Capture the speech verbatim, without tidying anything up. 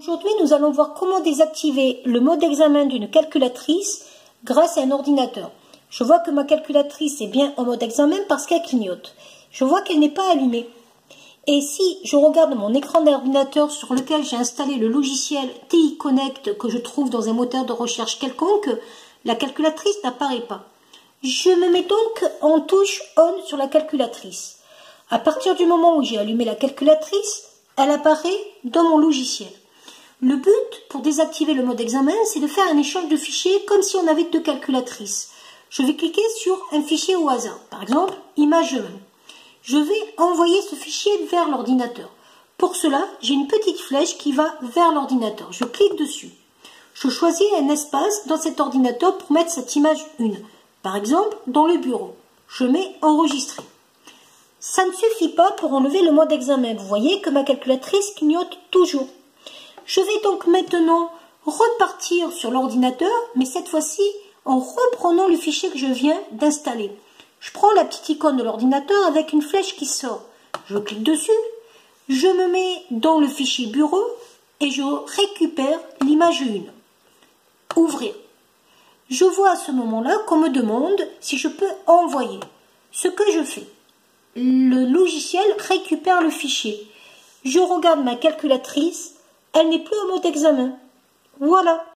Aujourd'hui, nous allons voir comment désactiver le mode examen d'une calculatrice grâce à un ordinateur. Je vois que ma calculatrice est bien en mode examen parce qu'elle clignote. Je vois qu'elle n'est pas allumée. Et si je regarde mon écran d'ordinateur sur lequel j'ai installé le logiciel T I Connect que je trouve dans un moteur de recherche quelconque, la calculatrice n'apparaît pas. Je me mets donc en touche On sur la calculatrice. À partir du moment où j'ai allumé la calculatrice, elle apparaît dans mon logiciel. Le but pour désactiver le mode examen, c'est de faire un échange de fichiers comme si on avait deux calculatrices. Je vais cliquer sur un fichier au hasard, par exemple image. Je vais envoyer ce fichier vers l'ordinateur. Pour cela, j'ai une petite flèche qui va vers l'ordinateur. Je clique dessus. Je choisis un espace dans cet ordinateur pour mettre cette image un. Par exemple, dans le bureau. Je mets enregistrer. Ça ne suffit pas pour enlever le mode examen. Vous voyez que ma calculatrice clignote toujours. Je vais donc maintenant repartir sur l'ordinateur, mais cette fois-ci en reprenant le fichier que je viens d'installer. Je prends la petite icône de l'ordinateur avec une flèche qui sort. Je clique dessus, je me mets dans le fichier bureau et je récupère l'image un. Ouvrir. Je vois à ce moment-là qu'on me demande si je peux envoyer. Ce que je fais. Le logiciel récupère le fichier. Je regarde ma calculatrice. Elle n'est plus en mode examen. Voilà.